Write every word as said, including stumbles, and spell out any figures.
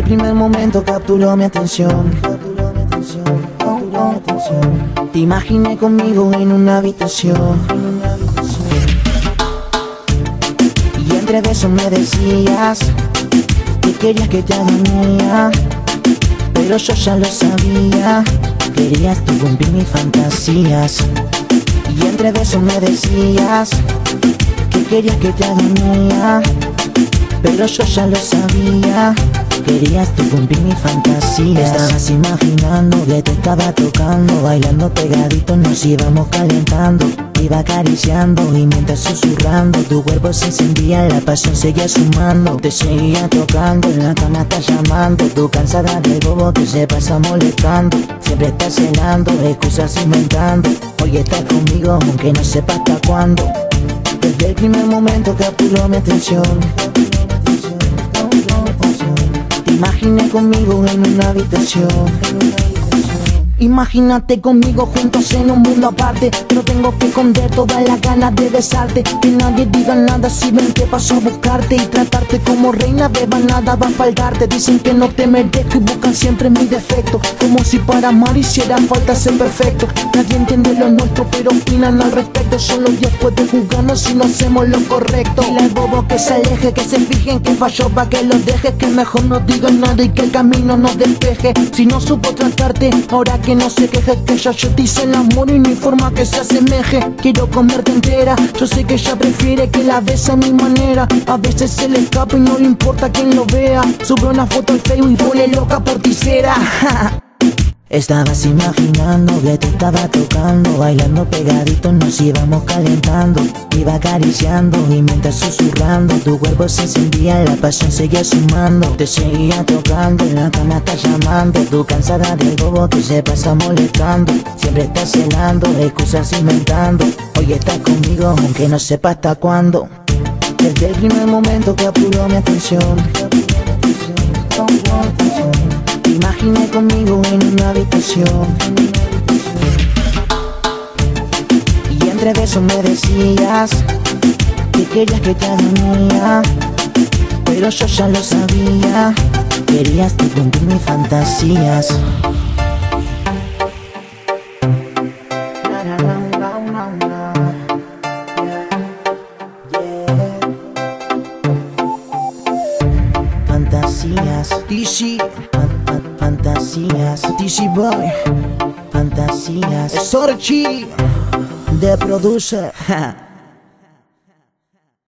primer momento capturó mi atención. Te imaginé conmigo en una habitación, y entre besos me decías que querías que te haga mía, pero yo ya lo sabía. Querías tú cumplir mis fantasías. Y entre besos me decías que querías que te haga mía, pero yo ya lo sabía. Querías tú cumplir mis fantasías. Estabas imaginando que te estaba tocando, bailando pegadito nos íbamos calentando. Te iba acariciando y mientras susurrando tu cuerpo se encendía, la pasión seguía sumando. Te seguía tocando, en la cama estás llamando. Tú cansada del bobo que se pasa molestando. Siempre estás cenando, excusas inventando. Hoy estás conmigo aunque no sepa hasta cuándo. Desde el primer momento capturó mi atención. Te imaginé conmigo en una habitación. Imagínate conmigo juntos en un mundo aparte. No tengo que esconder todas las ganas de besarte. Que nadie diga nada si ven que paso a buscarte y tratarte como reina. Beba, nada va a faltarte. Dicen que no te merezco y buscan siempre mis defectos, como si para amar hiciera falta ser perfecto. Nadie entiende lo nuestro pero opinan al respecto. Solo Dios puede juzgarnos si no hacemos lo correcto. Dile al bobo que se aleje, que se fijen que falló pa' que lo dejes. Que mejor no digan nada y que el camino nos despeje. Si no supo tratarte, ahora que no se queje, que ya yo te hice el amor y no hay forma que se asemeje. Quiero comerte entera, yo sé que ella prefiere que la bese a mi manera. A veces se le escapa y no le importa quien lo vea. Sube una foto al Facebook y pone loca por ti será. Estabas imaginando que te estaba tocando, bailando pegadito nos íbamos calentando. Te iba acariciando y mientras susurrando tu cuerpo se encendía, la pasión seguía sumando. Te seguía tocando, en la cama estás llamando. Tú cansada del bobo que se pasa molestando. Siempre estás celando, excusas inventando. Hoy estás conmigo aunque no sepa hasta cuándo. Desde el primer momento capturó mi atención. Te imaginé conmigo en una habitación, y entre besos me decías que querías que te haga mía, pero yo ya lo sabía. Querías tú cumplir mis fantasías. Fantasías, D C, fantasías, D C Boy, fantasías, Sorchi, de producer.